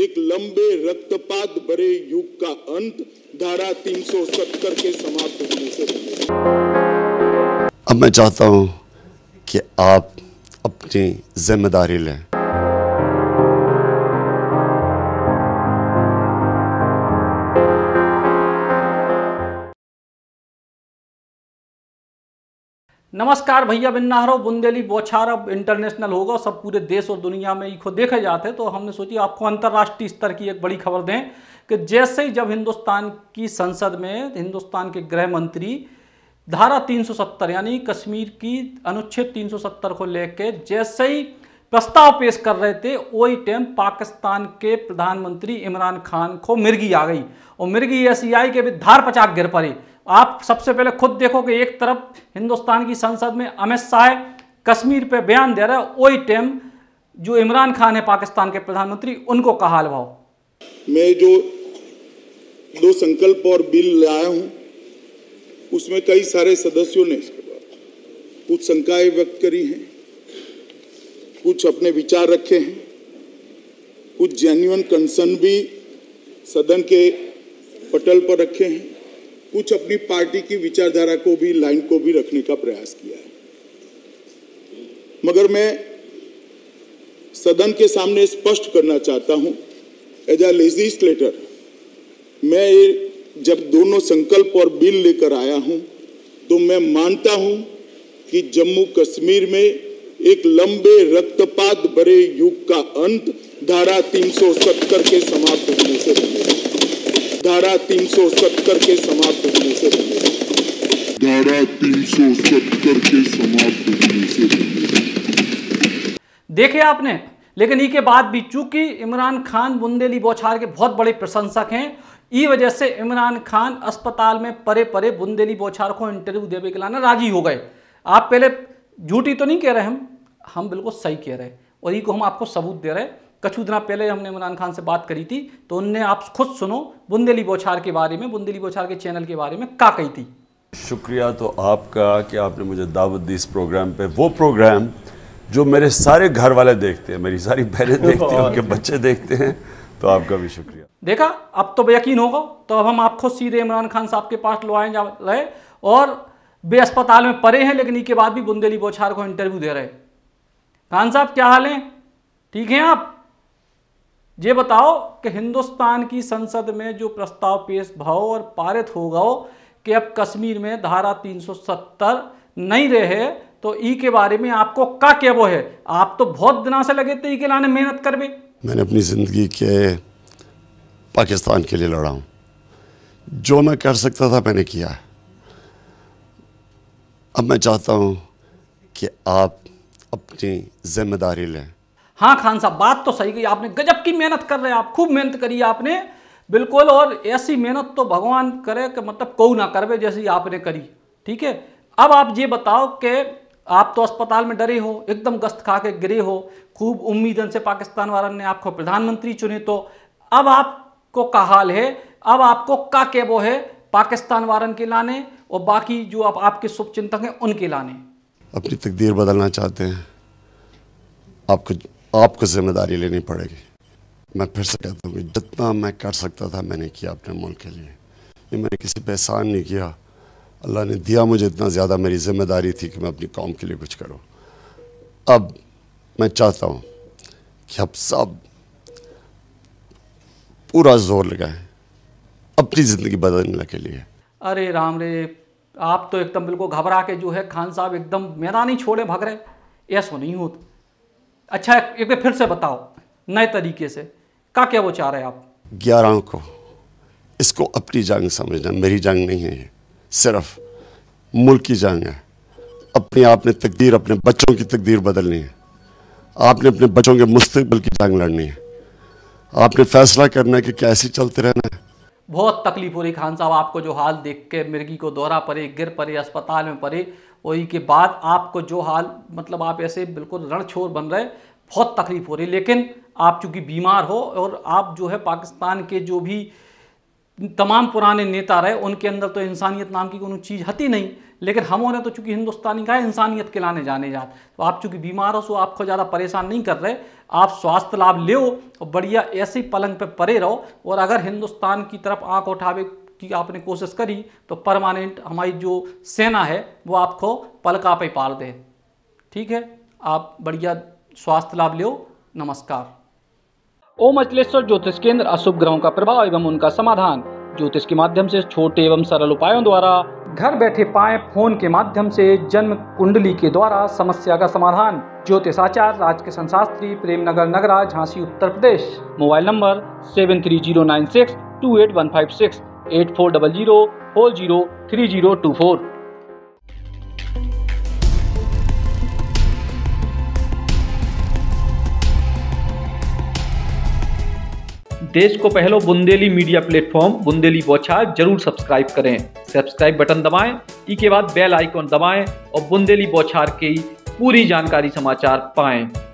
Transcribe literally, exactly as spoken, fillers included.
एक लंबे रक्तपात भरे युग का अंत धारा तीन सौ सत्तर के समाप्त होने से पहले। अब मैं चाहता हूं कि आप अपनी जिम्मेदारी लें। नमस्कार भैया बिन्नाहरो बुंदेली बौछार अब इंटरनेशनल होगा, सब पूरे देश और दुनिया में इसको देखे जाते हैं। तो हमने सोची आपको अंतर्राष्ट्रीय स्तर की एक बड़ी खबर दें कि जैसे ही जब हिंदुस्तान की संसद में हिंदुस्तान के गृह मंत्री धारा तीन सौ सत्तर यानी कश्मीर की अनुच्छेद तीन सौ सत्तर को लेके जैसे ही प्रस्ताव पेश कर रहे थे, वही टाइम पाकिस्तान के प्रधानमंत्री इमरान खान को मिर्गी आ गई और मिर्गी ऐसी आई कि धार पचाक गिर पड़ी। आप सबसे पहले खुद देखो कि एक तरफ हिंदुस्तान की संसद में अमित शाह कश्मीर पे बयान दे रहे हैं, वही टाइम जो इमरान खान है पाकिस्तान के प्रधानमंत्री, उनको का हाल भाव। मैं जो दो संकल्प और बिल लाया हूं उसमें कई सारे सदस्यों ने कुछ शंकाएं व्यक्त करी हैं, कुछ अपने विचार रखे हैं, कुछ जेन्युइन कंसर्न भी सदन के पटल पर रखे हैं, कुछ अपनी पार्टी की विचारधारा को भी लाइन को भी रखने का प्रयास किया है। मगर मैं सदन के सामने स्पष्ट करना चाहता हूं, एज अ लेजिस्लेटर मैं जब दोनों संकल्प और बिल लेकर आया हूं तो मैं मानता हूं कि जम्मू कश्मीर में एक लंबे रक्तपात भरे युग का अंत धारा तीन सौ सत्तर के समाप्त होने से पहले धारा तीन सौ सत्तर के समाप्त होने से पहले धारा तीन सौ सत्तर के समाप्त होने से पहले देखे आपने। लेकिन इसके बाद भी चूंकि इमरान खान बुंदेली बौछार के बहुत बड़े प्रशंसक हैं, ई वजह से इमरान खान अस्पताल में परे परे बुंदेली बौछार को इंटरव्यू देने के लिए राजी हो गए। आप पहले झूठी तो नहीं कह रहे, हम हम बिल्कुल सही कह रहे हैं और ये को हम आपको सबूत दे रहे हैं। कुछ दिनों पहले हमने इमरान खान से बात करी थी तो उनने, आप खुद सुनो बुंदेली बौछार के बारे में, बुंदेली बौछार के चैनल के बारे में क्या कही थी। शुक्रिया तो आपका कि आपने मुझे दावत दी इस प्रोग्राम पे, वो प्रोग्राम जो मेरे सारे घर वाले देखते हैं, मेरी सारी बहनें देखती हैं, उनके बच्चे देखते हैं, तो आपका भी शुक्रिया। देखा, अब तो यकीन होगा। तो अब हम आपको सीधे इमरान खान साहब के पास लो आए जा रहे और वे अस्पताल में पड़े हैं, लेकिन इसके बाद भी बुंदेली बौछार को इंटरव्यू दे रहे। खान साहब क्या हाल है, ठीक हैं आप? ये बताओ कि हिंदुस्तान की संसद में जो प्रस्ताव पेश भाव और पारित होगा कि अब कश्मीर में धारा तीन सौ सत्तर नहीं रहे, तो ई के बारे में आपको क्या क्या वो है? आप तो बहुत दिनों से लगे थे ई के लाने मेहनत करवे। मैंने अपनी ज़िंदगी के पाकिस्तान के लिए लड़ा हूँ, जो मैं कर सकता था मैंने किया है। अब मैं चाहता हूँ कि आप अपनी जिम्मेदारी लें। हाँ खान साहब, बात तो सही कही आपने, गजब की मेहनत कर रहे हैं आप, खूब मेहनत करी आपने बिल्कुल, और ऐसी मेहनत तो भगवान करे कि मतलब कोई ना करवे जैसी आपने करी। ठीक है, अब आप ये बताओ कि आप तो अस्पताल में डरे हो, एकदम गश्त खा के गिरे हो, खूब उम्मीदन से पाकिस्तान वालों ने आपको प्रधानमंत्री चुने, तो अब आपको क्या हाल है? अब आपको क्या क्या वो है पाकिस्तान वालों के लाने और बाकी जो आप आपके शुभचिंतक हैं उनके लाने? अपनी तकदीर बदलना चाहते हैं, आपको आपको जिम्मेदारी लेनी पड़ेगी। मैं फिर से कहता हूँ कि जितना मैं कर सकता था मैंने किया अपने मुल्क के लिए। ये मैंने किसी पे एहसान नहीं किया, अल्लाह ने दिया मुझे इतना ज़्यादा, मेरी जिम्मेदारी थी कि मैं अपनी कौम के लिए कुछ करूँ। अब मैं चाहता हूँ कि आप सब पूरा जोर लगाएं अपनी ज़िंदगी बदलने के लिए। अरे राम रे, आप तो एकदम बिल्कुल घबरा के जो है खान साहब एकदम मैदान ही छोड़े भाग रहे, ऐसा नहीं होता। अच्छा एक बार फिर से बताओ नए तरीके से क्या क्या वो चाह रहे हैं आप? ग्यारह को इसको अपनी जंग समझना, मेरी जंग नहीं है, ये सिर्फ मुल्क की जंग है। अपनी आपने तकदीर, अपने बच्चों की तकदीर बदलनी है, आपने अपने बच्चों के मुस्तकबिल की जंग लड़नी है, आपने फैसला करना है कि कैसे चलते रहना है। बहुत तकलीफ हो रही खान साहब आपको, जो हाल देख के मिर्गी को दौरा पड़े, गिर पड़े, अस्पताल में पड़े, वही के बाद आपको जो हाल, मतलब आप ऐसे बिल्कुल रणछोड़ बन रहे, बहुत तकलीफ हो रही। लेकिन आप चूंकि बीमार हो और आप जो है पाकिस्तान के जो भी तमाम पुराने नेता रहे, उनके अंदर तो इंसानियत नाम की कोई चीज़ हती नहीं, लेकिन हमों ने तो चूंकि हिंदुस्तानी का है इंसानियत खिलाने जाने जात। तो आप चूंकि बीमार हो, सो आपको ज़्यादा परेशान नहीं कर रहे, आप स्वास्थ्य लाभ ले और बढ़िया ऐसे ही पलंग पे पड़े रहो। और अगर हिंदुस्तान की तरफ आंख उठावे की आपने कोशिश करी तो परमानेंट हमारी जो सेना है वो आपको पलका पे पाल दे। ठीक है, आप बढ़िया स्वास्थ्य लाभ लो। नमस्कार। ओम अचलेश्वर ज्योतिष केंद्र अशुभ ग्रहों का प्रभाव एवं उनका समाधान। ज्योतिष के माध्यम से छोटे एवं सरल उपायों द्वारा घर बैठे पाएं फोन के माध्यम से जन्म कुंडली के द्वारा समस्या का समाधान। ज्योतिष आचार्य Rajkishan Shastri, Premnagar Nagraj, Jhansi, Uttar Pradesh. Mobile number seven three zero nine six two eight one five six, eight four double zero four zero three zero two four. देश को पहलो बुंदेली मीडिया प्लेटफॉर्म बुंदेली बौछार जरूर सब्सक्राइब करें। सब्सक्राइब बटन दबाएं, ई के बाद बेल आइकॉन दबाएं और बुंदेली बौछार की पूरी जानकारी समाचार पाएं।